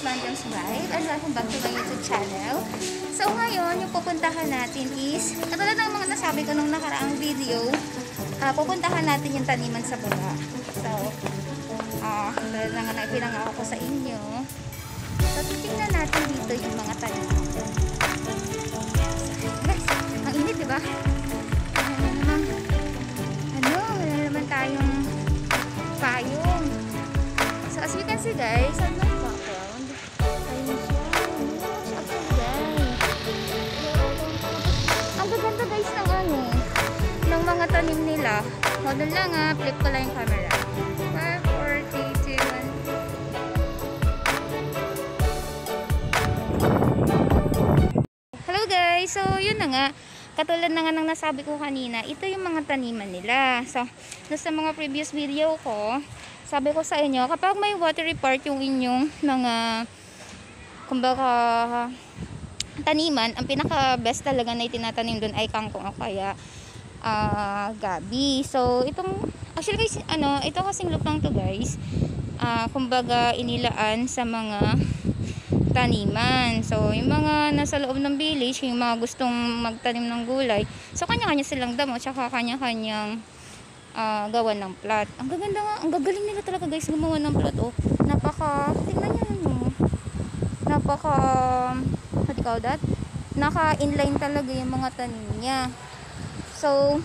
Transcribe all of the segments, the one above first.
Manjang's Vibe and welcome back to my YouTube channel. So ngayon, yung pupuntahan natin is, katulad ng mga nasabi ko nung nakaraang video, pupuntahan natin yung taniman sa baba. So, katulad ng pinangako ko sa inyo. So, titingnan natin dito yung mga taniman. Guys, ang init, diba? Wala naman tayong payong. So, as you can see guys, on my background, ayun siya. Ang gaganda guys ng ng mga tanim nila. Hold on lang flip ko lang yung camera. 5, 4, 3, 2, 1. Hello guys, so yun na nga. Katulad na nga ng nasabi ko kanina, ito yung mga taniman nila. So, sa mga previous video ko, sabi ko sa inyo, kapag may watery part yung inyong mga, kumbaga, taniman, ang pinaka-best talaga na itinatanim doon ay kangkong o kaya gabi. So, actually guys, ito kasing lupang to guys, kumbaga, inilaan sa mga taniman. So, yung mga nasa loob ng village, yung mga gustong magtanim ng gulay, so kanya-kanya silang damo, tsaka kanya-kanyang gawa ng plot. Ang gaganda nga, ang gagaling nila talaga guys gumawa ng plot. Oh, tingnan nyo what do you call that? Naka-inline talaga yung mga tanim niya. So,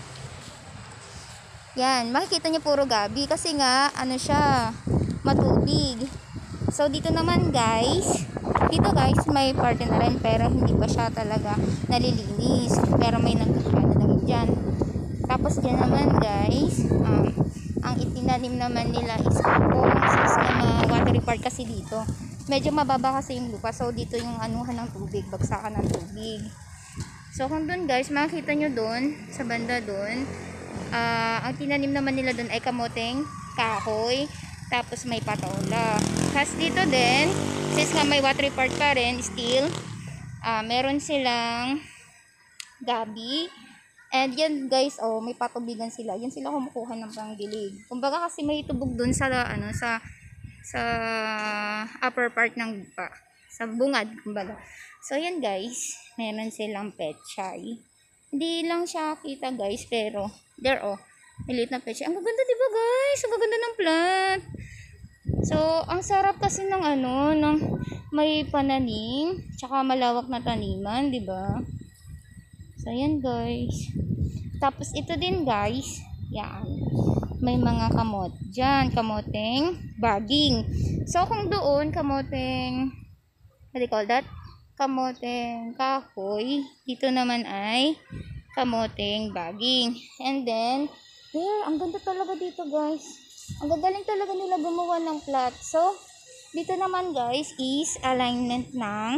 yan, makikita nyo puro gabi kasi nga, siya, matubig. So, dito naman guys, may parte na rin pero hindi pa siya talaga nalilinis. Pero may nagkakala lang dyan. Tapos dyan naman guys, ang itinanim naman nila is kangkong. Since na watery part kasi dito. Medyo mababa kasi yung lupa. So, dito yung anuhan ng tubig, bagsakan ng tubig. So, kung dun guys, makikita nyo dun, sa banda dun, ang tinanim naman nila dun ay kamoteng kahoy. Tapos may patola. Tapos dito din, since nga may watery part pa rin, still, meron silang gabi. And yan guys, may patubigan sila. Yan sila kumukuha ng pangdilig. Kumbaga kasi may tubog dun sa, sa upper part ng lupa. Sa bungad, kumbaga. So yan guys, meron silang pechay. Hindi lang siya kita guys, pero, maliit na pechay. Ang gaganda diba guys? Ang gaganda ng plant. So, ang sarap kasi ng ng may pananim, tsaka malawak na taniman, di ba? So, yan guys. Tapos, ito din guys, yan. May mga kamot dyan, kamoteng baging. So, kung doon, kamoteng, what do you call that? Kamoteng kahoy. Dito naman ay kamoteng baging. And then, ang ganda talaga dito guys. Ang gagaling talaga nila gumawa ng plot. So, dito naman guys is alignment ng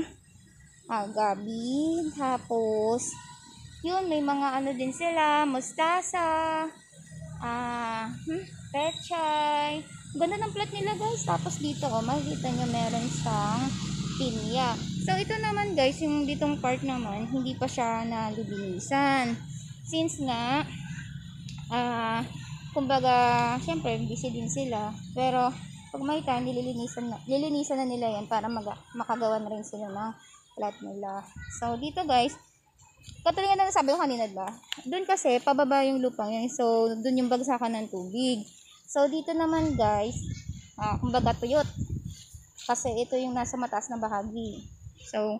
gabi. Tapos, yun, may mga din sila, mustasa, pechay. Ganda ng plot nila guys. Tapos dito, makikita nyo meron siyang pinya. So, ito naman guys, yung ditong part naman, hindi pa siya nalilinisan. Since nga, kumbaga, syempre, busy din sila. Pero, pag may time, lilinisan na nila yan para makagawa na rin sila ng plot nila. So, dito guys, katulad na nasabi ko kanina, diba? Doon kasi, pababa yung lupang yan. So, doon yung bagsakan ng tubig. So, dito naman guys, kumbaga tuyot. Kasi ito yung nasa mataas na bahagi. So,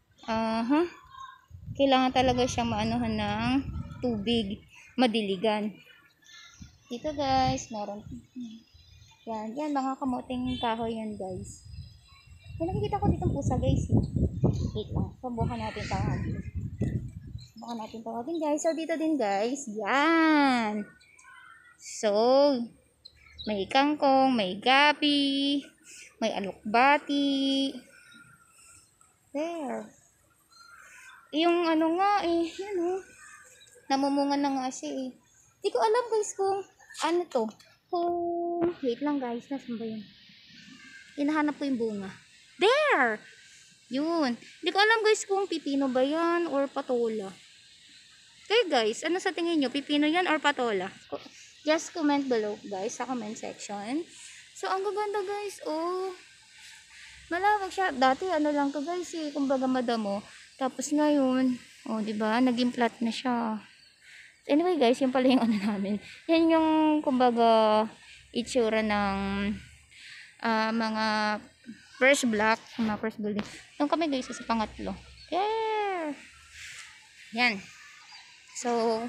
kailangan talaga siyang maanuhan ng tubig, madiligan. Dito guys, meron. Yan, mga kamoteng kahoy yan guys. Yan, nakikita ko ditong pusa guys. Wait lang, subukan natin tawagin guys. So, dito din guys, yan. So, may kangkong, may gabi, may alokbati. There. Yung yan namumunga na nga siya eh. Di ko alam guys kung to. Wait lang guys, nasan ba yun? Hinahanap ko yung bunga. There! Yun. Di ko alam guys kung pipino ba yan or patola. Okay guys, ano sa tingin nyo? Pipino yan or patola? Just comment below guys sa comment section. So, ang gaganda guys. Malawak siya. Dati ano lang to guys eh, kumbaga madamo. Tapos ngayon, oh, 'di ba? Naging flat na siya. Anyway guys, yun pala yung ano namin. Yan yung kumbaga itsura ng mga first block, mga first building. Doon kami guys sa pangatlo. Yeah. Yan. So,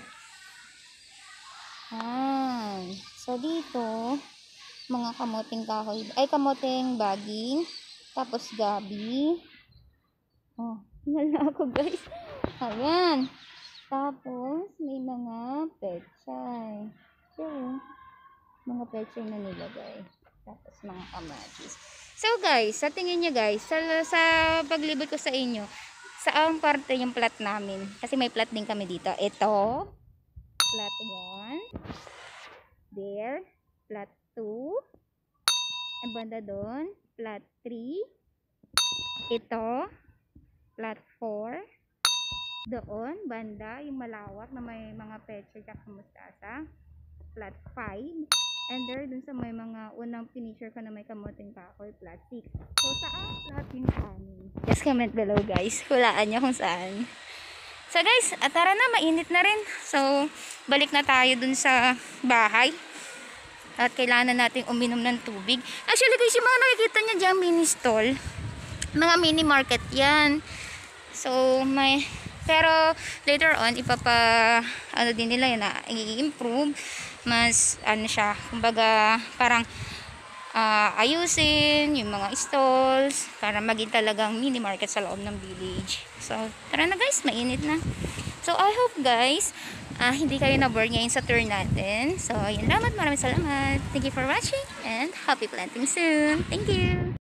so dito, mga kamoting kahoy, ay kamoting baging, tapos gabi. Oh, hinala ako guys. Ayan. Tapos, may mga pechay. So, mga pechay na nilagay. Tapos, mga kamatis. So, guys, sa tingin nyo guys, sa paglibot ko sa inyo, saang parte yung plat namin? Kasi may plat din kami dito. Ito, plat 1. There, plat 2. Ang banda doon, plat 3. Ito, plat 4. Doon, banda, yung malawak na may mga pechay at mustasa, plat 5. And there, dun sa may mga unang finisher ko na may kamoting kahoy, plat 6. So, saan plat yung amin? Just comment below guys, hulaan nyo kung saan. So guys, tara na, mainit na rin. So, balik na tayo dun sa bahay. At kailangan natin uminom ng tubig. Actually guys, yung mga nakikita nyo dyan, mini stall, mga mini market yan. So, pero later on ano din nila yun na i-improve, mas ano siya, kumbaga parang ayusin yung mga stalls para maging talagang mini market sa loob ng village. So tara na guys, mainit na. So I hope guys hindi kayo na-bored ngayon sa tour natin. So yun, maraming salamat. Thank you for watching and happy planting soon. Thank you.